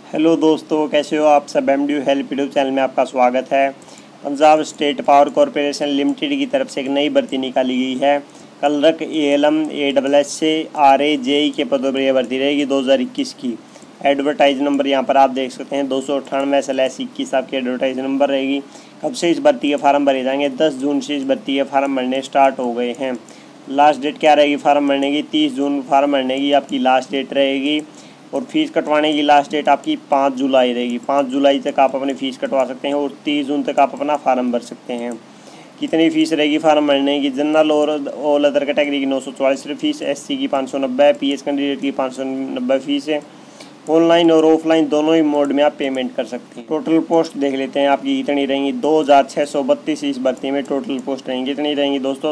Hello दोस्तों, कैसे हो आप सब। एमडी हेल्प यूट्यूब चैनल में आपका स्वागत है। Punjab state power corporation limited की तरफ से एक नई भर्ती निकाली गई है। क्लर्क एएलएम एडब्ल्यूएस से आरए जेई के पदों पर यह भर्ती रहेगी 2021 की। एडवर्टाइज नंबर यहाँ पर आप देख सकते हैं 298/21 आपकी एडवर्टाइज नंबर रहेगी। कब से इस भर्ती के फार्म भरे जाएंगे? 10 जून से इस भर्ती के फार्म भरने स्टार्ट हो गए हैं। लास्ट डेट क्या रहेगी फार्म भरने की? 30 जून फार्म भरने की आपकी लास्ट डेट रहेगी। और फीस कटवाने की लास्ट डेट आपकी 5 जुलाई रहेगी। 5 जुलाई तक आप अपनी फ़ीस कटवा सकते हैं और 30 जून तक आप अपना फार्म भर सकते हैं। कितनी फ़ीस रहेगी फार्म भरने की? जनरल और ऑल अदर कैटेगरी की 944 फीस, एससी की 590, पीएच कैंडिडेट की 590 फीस है। ऑनलाइन और ऑफलाइन दोनों ही मोड में आप पेमेंट कर सकते हैं। टोटल पोस्ट देख लेते हैं आपकी कितनी रहेंगी। 2632 इस भर्ती में टोटल पोस्ट रहेंगी। कितनी रहेंगी दोस्तों?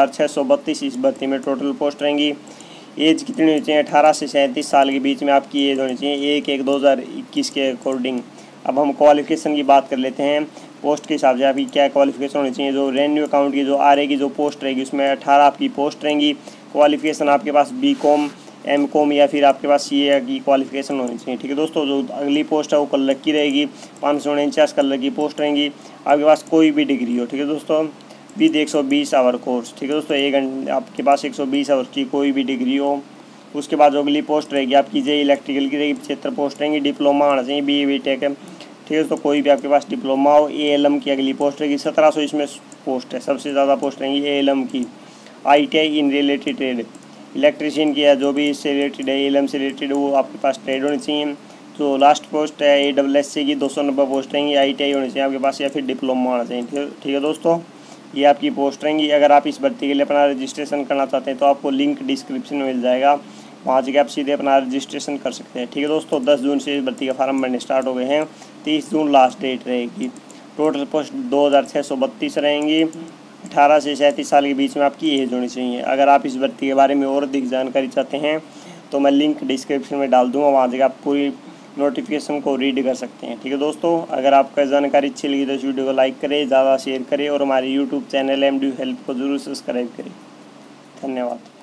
2632 इस भर्ती में टोटल पोस्ट रहेंगी। एज कितनी होनी चाहिए? 18 से 37 साल के बीच में आपकी एज होनी चाहिए 1/1/2021 के अकॉर्डिंग। अब हम क्वालिफिकेशन की बात कर लेते हैं। पोस्ट के हिसाब से आपकी क्या क्वालिफिकेशन होनी चाहिए? जो रेवेन्यू अकाउंट की जो आरए की जो पोस्ट रहेगी उसमें 18 आपकी पोस्ट रहेंगी। क्वालिफिकेशन आपके पास बीकॉम, एमकॉम या फिर आपके पास सीए की क्वालिफिकेशन होनी चाहिए। ठीक है दोस्तों। जो अगली पोस्ट है वो क्लर्क की रहेगी। 549 क्लर्क की पोस्ट रहेंगी। आपके पास कोई भी डिग्री हो। ठीक है दोस्तों। With 120 hour course. ठीक है दोस्तों। 1 घंटे आपके पास 120 आवर की कोई भी डिग्री हो। उसके बाद जो अगली पोस्ट रहेगी आपकी जे इलेक्ट्रिकल की रहेगी 75 पोस्ट रहेंगी। डिप्लोमा आना चाहिए, BE BTech है। ठीक है दोस्तों। कोई भी आपके पास डिप्लोमा हो। ALM की अगली पोस्ट रहेगी 1700 इसमें पोस्ट है। सबसे ज़्यादा पोस्ट रहेंगी ALM की। ITI in related trade, electrician की है जो भी इससे रिलेटेड है, ALM से रिलेटेड, वो आपके पास ट्रेड होनी चाहिए। तो लास्ट पोस्ट है AWSC की 290 पोस्ट रहेंगी। ITI होनी चाहिए आपके पास या फिर डिप्लोमा होना चाहिए। ठीक है दोस्तों। ये आपकी पोस्ट रहेंगी। अगर आप इस भर्ती के लिए अपना रजिस्ट्रेशन करना चाहते हैं तो आपको लिंक डिस्क्रिप्शन में मिल जाएगा, वहाँ से आप सीधे अपना रजिस्ट्रेशन कर सकते हैं। ठीक है दोस्तों। 10 जून से इस भर्ती का फार्म भरने स्टार्ट हो गए हैं। 30 जून लास्ट डेट रहेगी। टोटल पोस्ट 2632 रहेंगी। 18 से 37 साल के बीच में आपकी एज होनी चाहिए। अगर आप इस भर्ती के बारे में और अधिक जानकारी चाहते हैं तो मैं लिंक डिस्क्रिप्शन में डाल दूँगा, वहाँ से आप पूरी नोटिफिकेशन को रीड कर सकते हैं। ठीक है दोस्तों। अगर आपका जानकारी अच्छी लगी तो इस वीडियो को लाइक करें, ज़्यादा शेयर करें और हमारे यूट्यूब चैनल एमडी हेल्प को ज़रूर सब्सक्राइब करें। धन्यवाद।